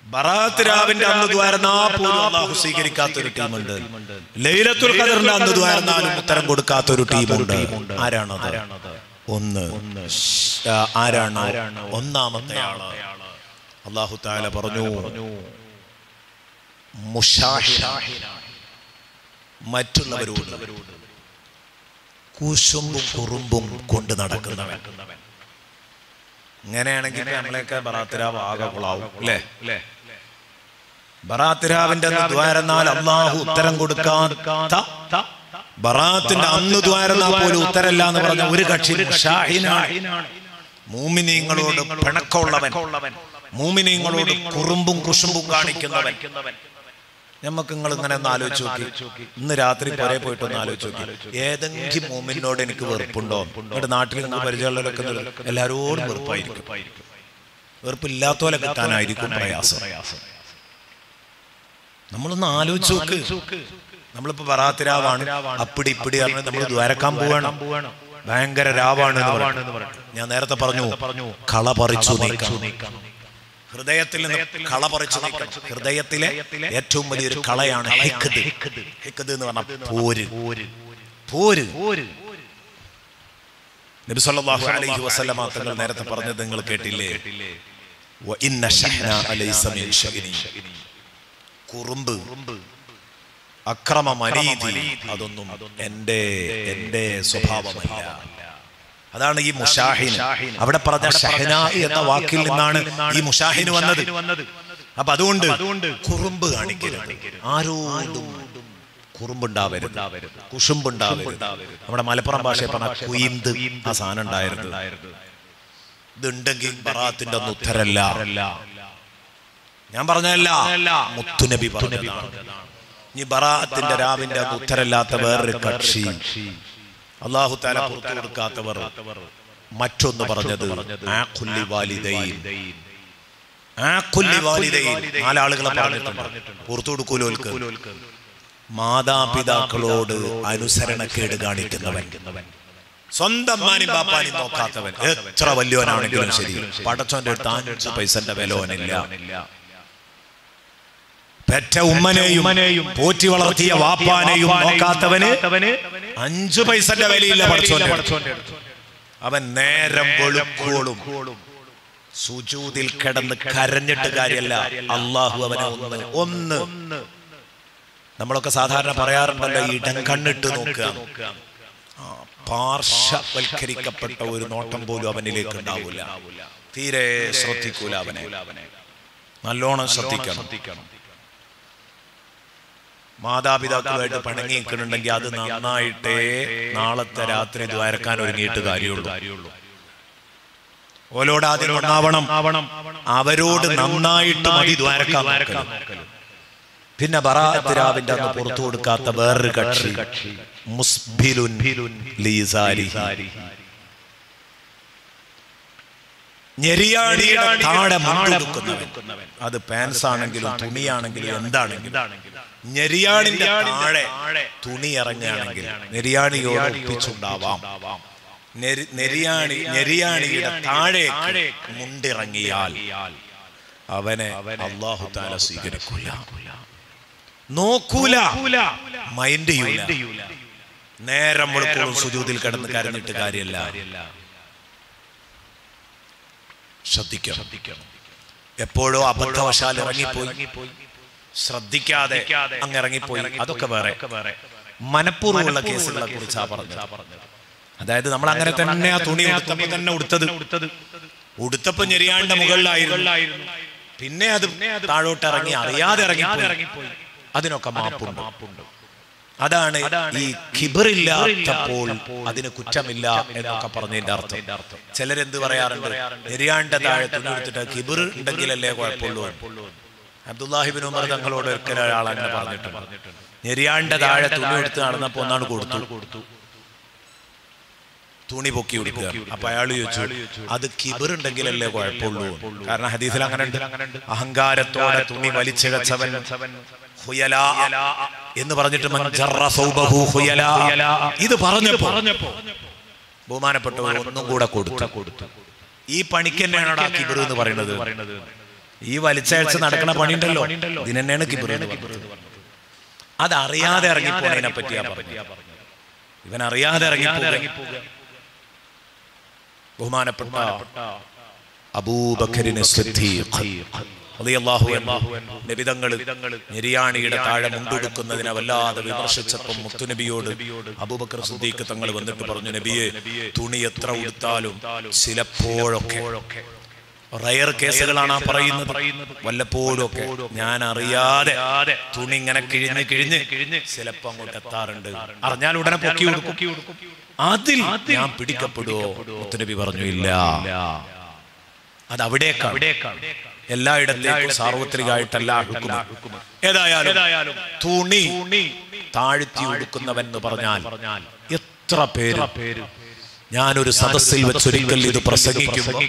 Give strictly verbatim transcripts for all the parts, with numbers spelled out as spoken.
ബറാത്ത് രാവിന്റെ അന്ന് ദ്വാരനാ പോലും അല്ലാഹു സ്വീകരിക്കാത്തൊരു ടീമുണ്ട്. ലൈലത്തുൽ ഖദറിന്റെ അന്ന് ദ്വാരനാലും ഉത്തരം കൊടുക്കാത്തൊരു ടീമുണ്ട്. ആരാണത്? ഒന്ന് ആരാണ്? ഒന്നാമത്തെ ആള് അല്ലാഹു തആല പറഞ്ഞു മുശാഹിന, മറ്റുള്ളവരോട് കുശുമ്പും കുറുമ്പും കൊണ്ട് നടക്കുന്നവൻ. ഇങ്ങനെയാണെങ്കിൽ നമ്മളെയൊക്കെ ബറാത്തിരാവ് ആകെ കൊള്ളാവും അല്ലേ? ബറാത്തിരാവിന്റെ ദ്വാരനാൽ അള്ളാഹു ഉത്തരം കൊടുക്കാത്ത, ബറാത്തിന്റെ അന്ന് ദ്വാരനാൽ പോലും ഉത്തരല്ല എന്ന് പറഞ്ഞ ഒരു കക്ഷി മുശാഹിനാണ്. മൂമിനീങ്ങളോട് പിണക്കമുള്ളവൻ, മൂമിനീങ്ങളോട് കുറുമ്പും കുശുമ്പും കാണിക്കുന്നവൻ. നമുക്ക് നിങ്ങൾ ഇങ്ങനെ ഒന്ന് ആലോചിച്ച് നോക്കി, ഇന്ന് രാത്രി പുറേ പോയിട്ടൊന്ന് ആലോചിച്ച് നോക്കി, ഏതെങ്കിലും മൂമിനോട് എനിക്ക് വെറുപ്പുണ്ടോ? നിങ്ങളുടെ നാട്ടിൽ നിങ്ങൾ പരിചയമുള്ളവരൊക്കെ എല്ലാവരോടും വെറുപ്പായിരിക്കും. വെറുപ്പില്ലാത്തോലെ കിട്ടാനായിരിക്കും പ്രയാസം. നമ്മളൊന്ന് ആലോചിച്ച് നോക്ക്. നമ്മളിപ്പോ ബറാത്ത് രാവാണ്, അപ്പിടി ഇപ്പിടി പറഞ്ഞ് നമ്മൾ ദ്വാരക്കാൻ പോവാണ്, ഭയങ്കര രാവാണ് എന്ന് പറഞ്ഞു. ഞാൻ നേരത്തെ പറഞ്ഞു കള പറിച്ചു നീക്കാം, ഹൃദയത്തിൽ നിന്ന് കള പറിച്ചു നീക്കണം. ഹൃദയത്തിലെ ഏറ്റവും വലിയൊരു കളയാണ് ഹിഖ്ദ്. ഹിഖ്ദ് എന്ന് പറഞ്ഞാൽ പോര്. പോര് നബി സല്ലല്ലാഹു അലൈഹി വസല്ലമ തങ്ങൾ നേരത്തെ പറഞ്ഞത് നിങ്ങൾ കേട്ടില്ലേ? വ ഇന്ന ശഹ്ന അലൈസ മിൻ ശഗ്നി. കുറുമ്പ്, അക്രമം, അനീതി അതൊന്നും എൻ്റെ എൻ്റെ സ്വഭാവമല്ല. അതാണ് ഈ മുശാഹിൻ. അവിടെ പറഞ്ഞ ഷഹ്ന എന്ന വാക്കിൽ നിന്നാണ് ഈ മുശാഹിൻ വന്നത്. അപ്പൊ അതുകൊണ്ട് കുറുമ്പ് കാണിക്കരുത്, ആരോടും കുറുമ്പുണ്ടാവരുത്, കുശുമ്പുണ്ടാവരുത്. നമ്മുടെ മലപ്പുറം ഭാഷയിൽ പറഞ്ഞ കുയിന്ത് ആ സാധനം ഉണ്ടായിരുന്നു. ഇതുണ്ടെങ്കിൽ ബറാത്തിന്റെ ഒന്നും ഉത്തരല്ല. ഞാൻ പറഞ്ഞതല്ല, മുത്തുനബി പറഞ്ഞതാണ്. ഇനി ബറാത്തിന്റെ രാവിന്റെ അന്ന് ഉത്തരല്ലാത്ത വേറൊരു കക്ഷി, അല്ലാഹു തആല പുറത്തു കൊടുക്കാത്തവർ. മറ്റൊന്ന് പറഞ്ഞത് ആഖുല്ലി വാലിദൈൻ. ആഖുല്ലി വാലിദൈൻ നാലാളുകളെ പറഞ്ഞിട്ടുണ്ട്, പുറത്തു കൊടുക്കൂലോൽക്ക്. മാതാപിതാക്കളോട് അനുസരണക്കേട് കാണിക്കുന്നവൻ, സ്വന്തം അമ്മാനും ബാപ്പാനും നോക്കാത്തവൻ, എത്ര വലിയവനാണെങ്കിലും ശരി, പടച്ചോന്റെ അടുത്ത് അഞ്ച് പൈസന്റെ വിലവനില്ല. പെറ്റ ഉമ്മനെയും പോറ്റി വളർത്തിയ വാപ്പാനെയും നോക്കാത്തവന് അഞ്ചു പൈസന്റെ വിലയില്ല പടച്ചോന്റെ. അവൻ നേരം വെളുക്കോളും സുജൂദിൽ കിടന്ന് കരഞ്ഞിട്ട് കാര്യമല്ല, അള്ളാഹു അവനെ ഒന്ന് ഒന്ന് നമ്മളൊക്കെ സാധാരണ പറയാറുണ്ടല്ലോ, ഇടം കണ്ണിട്ട് നോക്കുക. പാർശ്വവൽക്കരിക്കപ്പെട്ട ഒരു നോട്ടം പോലും അവനിലേക്ക് ഉണ്ടാവില്ല. തീരെ ശ്രദ്ധിക്കൂല അവനെ. നല്ലോണം ശ്രദ്ധിക്കണം. മാതാപിതാക്കളുമായിട്ട് പിണങ്ങി നിൽക്കുന്നുണ്ടെങ്കിൽ അത് നന്നായിട്ടേ നാളത്തെ രാത്രി ദ്വാരക്കാൻ ഒരുങ്ങിയിട്ട് കാര്യമുള്ളൂ. ഓലോട് ആദ്യം നന്നാവണം, അവരോട് നന്നായിട്ട് മതി ദ്വാരക്കാൻ നോക്കണം. പിന്നെ ബറാത്ത് രാവിന്റെ അന്ന് പുറത്തു കൊടുക്കാത്ത വേറൊരു കക്ഷി മുസ്ബിലുൻ ലീസാരിഹി. ഞെരിയാണിയുടെ താഴെ മുണ്ടെടുക്കുന്നവൻ. അത് പാൻസ് ആണെങ്കിലും തുണിയാണെങ്കിലും എന്താണെങ്കിലും ഞെരിയാണിന്റെ താഴെ തുണി ഇറങ്ങുകയാണെങ്കിൽ നെരിയാണിയോട് ഒപ്പിച്ചുണ്ടാവാം. നെരിയാണി ഞെരിയാണിയുടെ താഴെ മുണ്ടിറങ്ങിയാൽ അവനെ അല്ലാഹു തആല സ്വീകരിക്കൂല, നോക്കൂല, മൈൻഡ് ചെയ്യൂല. നേരം വെളുപ്പോഴും സുജൂദിൽ കിടന്ന് കരഞ്ഞിട്ട് കാര്യമല്ല. ശ്രദ്ധിക്കണം. എപ്പോഴോ അബദ്ധവശാൽ ഇറങ്ങിപ്പോയി, ശ്രദ്ധിക്കാതെ അങ്ങ് ഇറങ്ങിപ്പോയി, അതൊക്കെ വേറെ. മനഃപൂർവ്വമുള്ള കേസുകളെ കുറിച്ചാ പറഞ്ഞത്. അതായത് നമ്മൾ അങ്ങനെ തന്നെ ആ തുണി ഉടുത്തപ്പോ തന്നെ ഉടുത്തത് ഉടുത്തപ്പോ ഞെരിയാണ്ട മുകളിലായിരുന്നു, പിന്നെ അത് താഴോട്ട് ഇറങ്ങി അറിയാതെ ഇറങ്ങിപ്പോയി, അതിനൊക്കെ മാപ്പുണ്ട്. അതാണ് ഈ കിബറില്ലാത്തപ്പോൾ അതിന് കുറ്റമില്ല എന്നൊക്കെ പറഞ്ഞതിന്റെ അർത്ഥം. ചിലരെന്ത് പറയാറുണ്ട്, നെരിയാണ്ട താഴെ തുണി എടുത്തിട്ട് കിബർ ഉണ്ടെങ്കിലല്ലേ കുഴപ്പമുള്ളൂ. അബ്ദുല്ലാഹിബ്നു ഉമർ തങ്ങളോട് ഒരിക്കൽ ഒരാൾ അങ്ങനെ പറഞ്ഞിട്ടുണ്ട്. നെരിയാണ്ട താഴെ തുണി എടുത്ത് നടന്നപ്പോ ഒന്നാണ് കൊടുത്തു, തുണി പൊക്കി കൊടുക്കുക. അപ്പൊ അയാൾ ചോദിച്ചു, അത് കിബർ ഉണ്ടെങ്കിലല്ലേ കുഴപ്പമുള്ളൂ. കാരണം ഹദീസിൽ അങ്ങനെ ഉണ്ട്, അഹങ്കാരത്തോടെ തുണി വലിച്ചിഴച്ചവൻ എന്ന് പറഞ്ഞിട്ട് ഇത് പറഞ്ഞപ്പോ ബഹുമാനപ്പെട്ട ഒന്നും കൂടെ കൊടുത്തു. ഈ പണിക്ക് തന്നെയാണോ കിബർ എന്ന് പറയുന്നത്? ഈ വലിച്ചയച്ച് നടക്കുന്ന പണിയുണ്ടല്ലോ, ഇതിനെന്നെയാണ് കിബിർ എന്ന് പറഞ്ഞത്. അതറിയാതെ ഇറങ്ങിപ്പോണതിനെ പറ്റിയാ പറഞ്ഞത്. ഇവൻ അറിയാതെ ഇറങ്ങിപ്പോകുക. ബഹുമാനപ്പെട്ട അബൂബക്കറിന് നബിതങ്ങൾ നിര്യാണിയുടെ താഴെ മുണ്ടെടുക്കുന്നതിനെ വല്ലാതെ വിമർശിച്ചപ്പം മുത്തുനബിയോട് അബൂബക്കർ സിദ്ദീഖ് തങ്ങൾ വന്നിട്ട് പറഞ്ഞു, നബിയെ, തുണി എത്ര ഉടുത്താലും ചിലപ്പോഴൊക്കെ, റയർ കേസുകളാണ് ആ പറയുന്നത്, വല്ലപ്പോഴും ഒക്കെ ഞാൻ അറിയാതെ തുണി ഇങ്ങനെ കിഴിഞ്ഞ് കിഴിഞ്ഞ് കിഴിഞ്ഞ് ചിലപ്പോ അങ്ങോട്ട് എത്താറുണ്ട്. അറിഞ്ഞാൽ ഉടനെ പൊക്കി കൊടുക്കും. അതിൽ ഞാൻ പിടിക്കപ്പെടുവോ? മുത്തുനബി പറഞ്ഞു, ഇല്ല. അത് അവിടേക്കാണ്, എല്ലായിടത്തേക്കും സാർവത്രികമായിട്ടല്ല ഹുക്മ. ഏതായാലും തുണി താഴ്ത്തി ഉടുക്കുന്നവൻ എന്ന് പറഞ്ഞാൽ എത്ര പേര്. ഞാനൊരു സദസ്സിൽ വെച്ചൊരിക്കൽ ഇത് പ്രസംഗിക്കുമ്പോ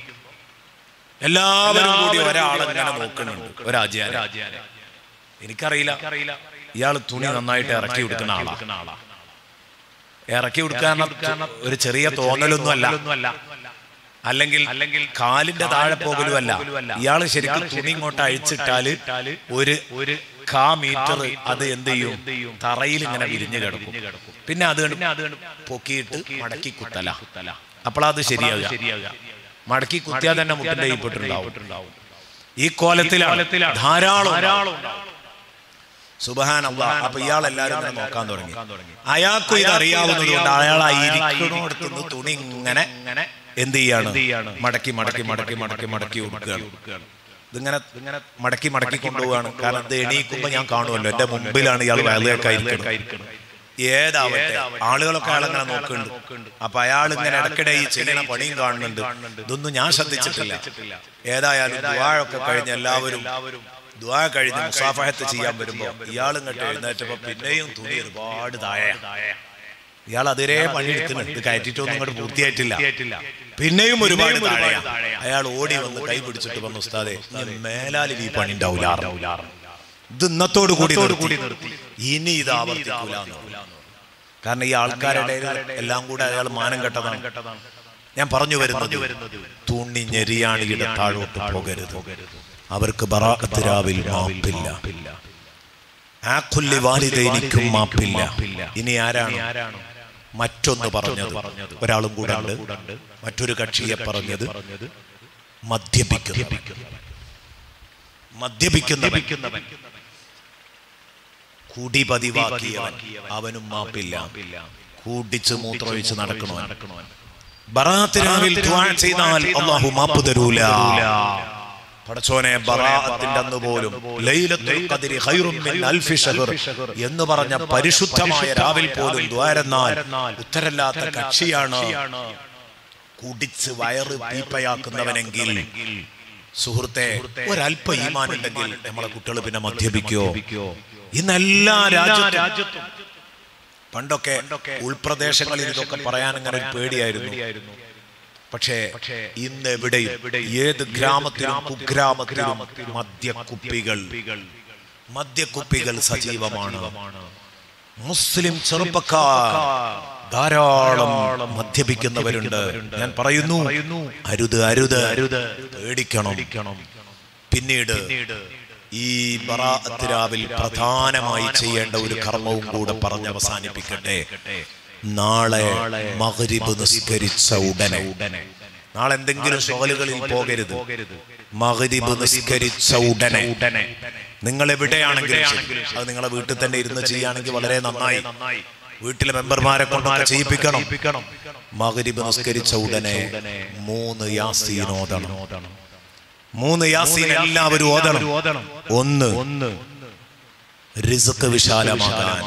എല്ലാവരും കൂടി ഒരാളെങ്ങനെ നോക്കുന്നുണ്ട്, ഒരാചാര്യ. എനിക്കറിയില്ല ഇയാൾ തുണി നന്നായിട്ട് ഇറക്കി കൊടുക്കുന്ന ആളാ. ഇറക്കി കൊടുക്കാൻ ഒരു ചെറിയ തോന്നലൊന്നും അല്ല, അല്ലെങ്കിൽ അല്ലെങ്കിൽ കാലിന്റെ താഴെ പോകലും അല്ല. ഇയാള് ശരിക്കും തുണി ഇങ്ങോട്ട് അഴിച്ചിട്ടാല് ഒരു ഒരു കാ മീറ്റർ അത് എന്ത് ചെയ്യും, തറയിൽ ഇങ്ങനെ വിരിഞ്ഞു കിടക്കും. പിന്നെ അത് പൊക്കിയിട്ട് മടക്കി കുത്തല. അപ്പോഴത് ശരിയാവുക. മടക്കി കുത്തിയാൽ തന്നെ മുട്ടിന്റെ കീഴ്പ്പെട്ടുണ്ടാവും. ഈ കോലത്തിലാണ് ധാരാളം. സുബ്ഹാനല്ലാഹ്. അപ്പൊ ഇയാൾ എല്ലാവരും നോക്കാൻ തുടങ്ങി. അയാൾക്കും ഇത് അറിയാവുന്നത് കൊണ്ട് അയാൾ ഇരിക്കണോടത്തുനിന്ന് തുണി ഇങ്ങനെ എന്ത് ചെയ്യാണ്, മടക്കി മടക്കി മടക്കി മടക്കി മടക്കി കൊടുക്കുകയാണ്. ഇതിങ്ങനെ ഇങ്ങനെ മടക്കി മടക്കി കൊണ്ടുപോവാണ്. കാരണം ഇത് എണീക്കുമ്പോ ഞാൻ കാണുമല്ലോ, എന്റെ മുമ്പിലാണ് ഇയാൾ വയലുകൾക്കായിരിക്കണം. ഏതാവട്ടെ, ആളുകളൊക്കെ അയാളെങ്ങനെ നോക്കുന്നുണ്ട്. അപ്പൊ അയാൾ ഇങ്ങനെ ഇടയ്ക്കിടെ ഈ ചെയ്യുന്ന പണിയും കാണുന്നുണ്ട്. ഇതൊന്നും ഞാൻ ശ്രദ്ധിച്ചിട്ടില്ല. ഏതായാലും ദുആയൊക്കെ കഴിഞ്ഞ് എല്ലാവരും ദുആ കഴിഞ്ഞ് മുസാഫഹത്ത് ചെയ്യാൻ വരുമ്പോ ഇയാൾ ഇങ്ങോട്ട് എഴുന്നേറ്റപ്പോ പിന്നെയും തുണി ഒരുപാട് താഴെ. ഇയാൾ അതിരേ പണിയെടുക്കുന്നുണ്ട്, ഇത് കയറ്റിട്ടൊന്നും ഇങ്ങോട്ട് പൂർത്തിയായിട്ടില്ല. പിന്നെയും ഒരുപാട് താഴെ. അയാൾ ഓടി വന്ന് കൈ പിടിച്ചിട്ട് പറഞ്ഞു, ഉസ്താദേ, മേലാലിൽ ഈ പണി ഉണ്ടാവില്ല, ഇത് ഇന്നത്തോടു കൂടി നിർത്തി, ഇനി ഇത് ആവർത്തിക്കൂല. കാരണം ഈ ആൾക്കാരുടെ എല്ലാം കൂടെ അയാൾ മാനം കെട്ടതാണ്. ഞാൻ പറഞ്ഞു വരുന്നത്, തുണി ഞെരിയാണിയുടെ താഴോട്ട് പോകരുത്. അവർക്ക് ബറാഅത്ത് രാവിൽ മാപ്പില്ല, ആഖുല്ലി വാലിദൈനിക്കും മാപ്പില്ല. ഇനി ആരാണ് മറ്റൊന്ന് പറഞ്ഞത്? ഒരാളും കൂടെ ഉണ്ട്. മറ്റൊരു കക്ഷിയെ പറഞ്ഞത് മദ്യപിക്കുന്നവൻ. മദ്യപിക്കുന്നവൻ കുടി പതിവാക്കിയവൻ, അവനും മാപ്പില്ല. കൂടിച്ച് മൂത്രമൊഴിച്ച് നടക്കണവൻ. ബറാഅത്ത് രാവിൽ ദുആ ചെയ്താൽ അല്ലാഹു മാപ്പ് തരൂല. പടച്ചോനെ, ബറാഅത്തിന്റെ അന്ന് പോലും ലൈലത്തുൽ ഖദ്രി ഖൈറും മിൻ അൽഫി ശഹർ എന്ന് പറഞ്ഞ പരിശുദ്ധമായ രാവിൽ പോലും ദുആരന്നാൽ ഉത്തരല്ലാത്ത കക്ഷിയാണ് കുടിച്ച് വയറ് പീപ്പയാക്കുന്നവനെങ്കിൽ, സുഹൃത്തെ, ഒരല്പ ഈമാൻ ഉണ്ടെങ്കിൽ നമ്മളെ കുട്ടികൾ പിന്നെ മദ്യപിക്കോ? ഇന്ന് എല്ലാ രാജ്യത്തും, പണ്ടൊക്കെ ഉൾപ്രദേശങ്ങളിൽ ഇതൊക്കെ പറയാൻ അങ്ങനെ ഒരു പേടിയായിരുന്നു. പക്ഷേ ഇന്ന് എവിടെയും, ഏത് ഗ്രാമത്തിലും കുഗ്രാമത്തിലും മദ്യക്കുപ്പികൾ മദ്യക്കുപ്പികൾ സജീവമാണ്. മുസ്ലിം ചെറുപ്പക്കാർ ധാരാളം മദ്യപിക്കുന്നവരുണ്ട്. ഞാൻ പറയുന്നു, അരുത് അരുത് അരുത് പേടിക്കണം. പിന്നീട് ഈ ബറാഅത്ത് രാവിൽ പ്രധാനമായി ചെയ്യേണ്ട ഒരു കർമ്മവും കൂടെ പറഞ്ഞ് അവസാനിപ്പിക്കട്ടെ. നാളെ മഗ്രിബ് നിസ്കരിച്ച ഉടനെ, നാളെ എന്തെങ്കിലും ഷോലുകളിൽ പോകരുത്. മഗ്രിബ് നിസ്കരിച്ച ഉടനെ നിങ്ങൾ എവിടെയാണെങ്കിലും അത് നിങ്ങളെ വീട്ടിൽ തന്നെ ഇരുന്ന് ചെയ്യുകയാണെങ്കിൽ വളരെ നന്നായി. വീട്ടിലെ മെമ്പർമാരെ കൊണ്ടൊക്കെ ചെയ്യിപ്പിക്കണം. മഗ്രിബ് നിസ്കരിച്ച ഉടനെ മൂന്ന് യാസീൻ ഓതണം. മൂന്ന് യാസീൻ എല്ലാവരും ഓതണം. ഒന്ന് റിസ്ക് വിശാലമാകാൻ,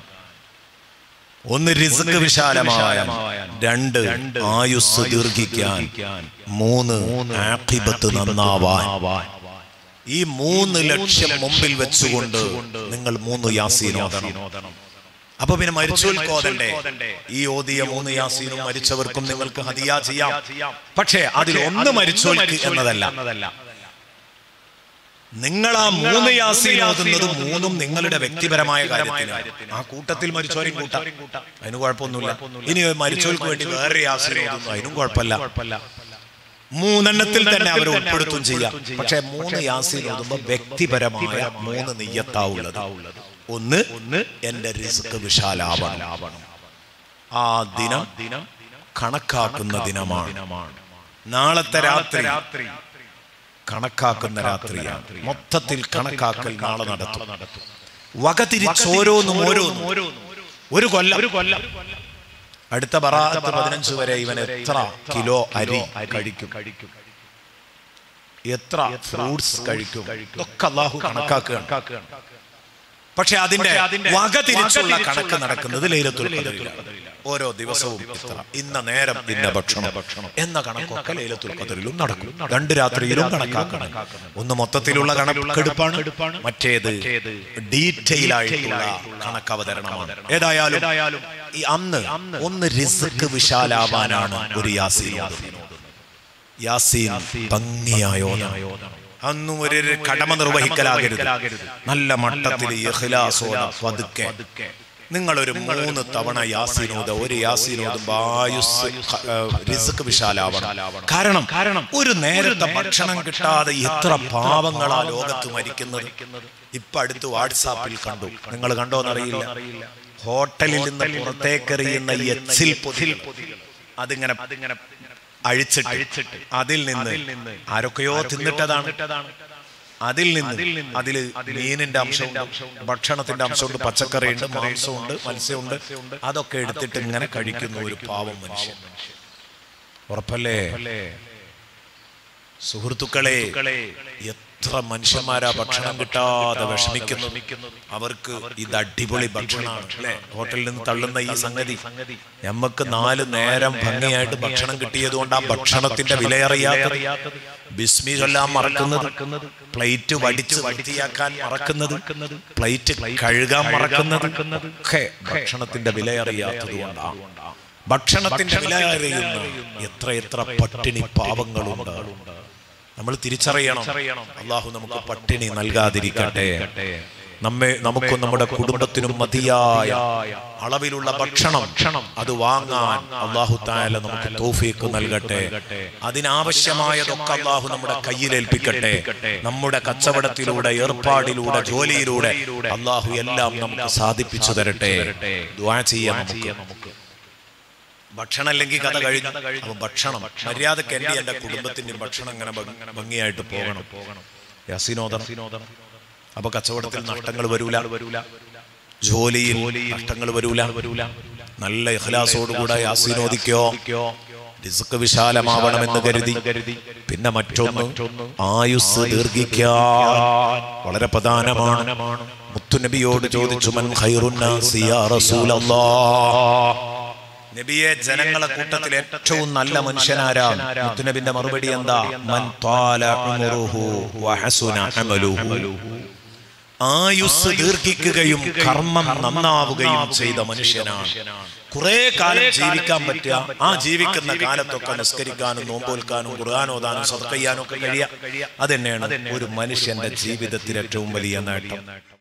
ഒന്ന് റിസ്ക് വിശാലമാകാൻ, രണ്ട് ആയുസ് ദീർഘിക്കാൻ, മൂന്ന് ആഖിബത്ത് നന്നാവാൻ. ഈ മൂന്ന് ലക്ഷ്യം മുമ്പിൽ വെച്ചുകൊണ്ട് നിങ്ങൾ മൂന്ന് യാസീൻ ഓതണം. അപ്പൊ പിന്നെ മരിച്ചവർക്ക് ഓതണ്ടേ? ഈ ഓതിയ മൂന്ന് യാസീനും മരിച്ചവർക്കും നിങ്ങൾക്ക് ഹദിയ ചെയ്യാം. പക്ഷേ അതിൽ ഒന്ന് മരിച്ചവർക്ക് എന്നതല്ല. നിങ്ങൾ ആ മൂന്ന് യാസീൻ ഓതുന്നത് മൂന്നും നിങ്ങളുടെ വ്യക്തിപരമായ കാര്യത്തിലാണ്. ആ കൂട്ടത്തിൽ മരിച്ചവരെയും കൂട്ടാം, അതിന് കുഴപ്പമൊന്നുമില്ല. ഇനി മരിച്ചവർക്ക് വേണ്ടി വേറെ യാസീൻ ഓതുന്നു, അതിനും കുഴപ്പമില്ല. മൂന്നെണ്ണത്തിൽ തന്നെ അവർ ഉൾപ്പെടുത്തും ചെയ്യാം. പക്ഷെ മൂന്ന് യാസീൻ ഓതുമ്പോൾ വ്യക്തിപരമായ മൂന്ന് നിയ്യത്താവുള്ളത്. ഒന്ന്, എന്റെ റിസ്ക് വിശാലാവണം. ആ ദിനം കണക്കാക്കുന്ന ദിനമാണ്. നാളത്തെ രാത്രി കണക്കാക്കുന്ന രാത്രിയാണ്. മൊത്തത്തിൽ കണക്കാക്കൽ നാളെ നടത്തും. വകതിരിച്ച് ഓരോന്നും ഓരോന്നും ഒരു കൊല്ലം ഒരു കൊല്ലം അടുത്ത ബറാഅത്ത് പതിനഞ്ച് വരെ ഇവൻ എത്ര കിലോ അരി കഴിക്കും, എത്ര ഫ്രൂട്ട്സ് കഴിക്കും, ഒക്കെ അല്ലാഹു കണക്കാക്കുകയാണ്. പക്ഷെ അതിന്റെ വകതിരിച്ചുള്ള കണക്ക് നടക്കുന്നത് ലൈലത്തുൽ ഖദറിലാണ്. ഓരോ ദിവസവും ഇത്ര, ഇന്ന നേരം ഇന്ന ഭക്ഷണം എന്ന കണക്കൊക്കെ ലൈലത്തുൽ ഖദറിലും നടക്കും. രണ്ട് രാത്രിയിലും കണക്കാക്കണം. ഒന്ന് മൊത്തത്തിലുള്ള കണക്കെടുപ്പാണ്, മറ്റേത് ഡീറ്റെയിൽ ആയിട്ടുള്ള കണക്ക് അവതരണമാണ്. ഏതായാലും ഈ അന്ന് ഒന്ന് റിസ്ക് വിശാലാവാനാണ് ഒരു യാസീൻ. യാസീൻ ഭംഗിയായോ അന്നും ഒരു കടമ നിർവഹിക്കലാകരുത്. നല്ല മട്ടത്തിൽ ഇഖ്ലാസോടെ പതുക്കെ നിങ്ങളൊരു മൂന്ന് തവണ യാസീനോദ ഒരു യാസീനോദും ആയുസ് റിസ്ക് വിശാലാവണം. കാരണം കാരണം ഒരു നേരത്തെ ഭക്ഷണം കിട്ടാതെ എത്ര പാവങ്ങളാ ലോകത്ത് മരിക്കുന്നത്. ഇപ്പൊ അടുത്ത് വാട്സാപ്പിൽ കണ്ടു, നിങ്ങൾ കണ്ടോന്നറിയില്ല, ഹോട്ടലിൽ നിന്ന് പുറത്തേക്കെറിയുന്ന എച്ചിൽ പൊതി അതിങ്ങനെ അതിങ്ങനെ അഴിച്ചിട്ട് അതിൽ നിന്ന് ആരൊക്കെയോ തിന്നിട്ടതാണ്. അതിൽ നിന്ന് അതില് മീനിന്റെ അംശമുണ്ട്, ഭക്ഷണത്തിന്റെ അംശമുണ്ട്, പച്ചക്കറിയുണ്ട്, മാംസമുണ്ട്, മത്സ്യമുണ്ട്. അതൊക്കെ എടുത്തിട്ട് ഇങ്ങനെ കഴിക്കുന്ന ഒരു പാവം മനുഷ്യൻ. ഉറപ്പല്ലേ സുഹൃത്തുക്കളെ? എത്ര മനുഷ്യന്മാരാ ഭക്ഷണം കിട്ടാതെ വിഷമിക്കുന്നത്. അവർക്ക് ഇത് അടിപൊളി ഭക്ഷണമാണ് അല്ലെ, ഹോട്ടലിൽ നിന്ന് തള്ളുന്ന ഈ സംഗതി. നമുക്ക് നാല് നേരം ഭംഗിയായിട്ട് ഭക്ഷണം കിട്ടിയത് കൊണ്ട് ആ ഭക്ഷണത്തിന്റെ വിലയറിയാത്തത്, ബിസ്മി ചൊല്ലാൻ മറക്കുന്നത്, പ്ലേറ്റ് വടിച്ച് വൃത്തിയാക്കാൻ മറക്കുന്നത്, പ്ലേറ്റ് കഴുകാൻ മറക്കുന്നത് ഒക്കെ ഭക്ഷണത്തിന്റെ വിലയറിയാത്തത് കൊണ്ടാണ്. ഭക്ഷണത്തിന്റെ വില അറിയുന്ന എത്ര എത്ര പട്ടിണി പാവങ്ങളുണ്ട്. നമ്മൾ തിരിച്ചറിയണം. അള്ളാഹു നമുക്ക് പട്ടിണി നൽകാതിരിക്കട്ടെ. നമ്മെ നമുക്കും നമ്മുടെ കുടുംബത്തിനും മതിയായ അളവിലുള്ള ഭക്ഷണം അത് വാങ്ങാൻ അള്ളാഹു തആല നമുക്ക് തൗഫീഖ് നൽകട്ടെ. അതിനാവശ്യമായതൊക്കെ അള്ളാഹു നമ്മുടെ കയ്യിലേൽപ്പിക്കട്ടെ. നമ്മുടെ കച്ചവടത്തിലൂടെ, ഏർപ്പാടിലൂടെ, ജോലിയിലൂടെ അള്ളാഹു എല്ലാം നമുക്ക് സാധിപ്പിച്ചു തരട്ടെ. ദുആ ചെയ്യാം നമുക്ക്. ഭക്ഷണം അല്ലെങ്കിൽ കഥ കഴിഞ്ഞു. അപ്പൊ ഭക്ഷണം മര്യാദക്ക് എന്റെ എന്റെ കുടുംബത്തിന്റെ ഭക്ഷണം ഇങ്ങനെ ഭംഗിയായിട്ട് പോകണം. യാസീനോദം. അപ്പൊ കച്ചവടത്തിൽ നഷ്ടങ്ങൾ വരൂല, ജോലിയിൽ നഷ്ടങ്ങൾ വരൂല. നല്ല ഇഖ്ലാസോടുകൂടെ യാസീനോദിക്കോ. റിസ്ക് വിശാലമാവണമെന്ന് കരുതി. പിന്നെ മറ്റൊന്ന്, ആയുസ് ദീർഘിക്കാൻ വളരെ പ്രധാനമാണ്. മുത്തുനബിയോട് ചോദിച്ചു, മൻ ഖൈറുൻ നാസി യാ റസൂലല്ലാഹ്, നബിയെ ജനങ്ങളെ കൂട്ടത്തിൽ ഏറ്റവും നല്ല മനുഷ്യനാരാണ്? മുത്തുനബിന്റെ മറുപടി എന്താ? മൻ ത്വാല ഉമറുഹു വഹസുന അമലുഹു, ആയുസ് ദീർഘിക്കുകയും കർമ്മം നന്നാവുകയും ചെയ്ത മനുഷ്യനാണ്. കുറെ കാലം ജീവിക്കാൻ പറ്റുക, ആ ജീവിക്കുന്ന കാലത്തൊക്കെ നിസ്കരിക്കാനും നോമ്പോൽക്കാനും ഖുർആൻ ഓതാനും സദഖ ചെയ്യാനും ഒക്കെ കഴിയുക, അത് തന്നെയാണ് ഒരു മനുഷ്യന്റെ ജീവിതത്തിൽ ഏറ്റവും വലിയ നേട്ടം.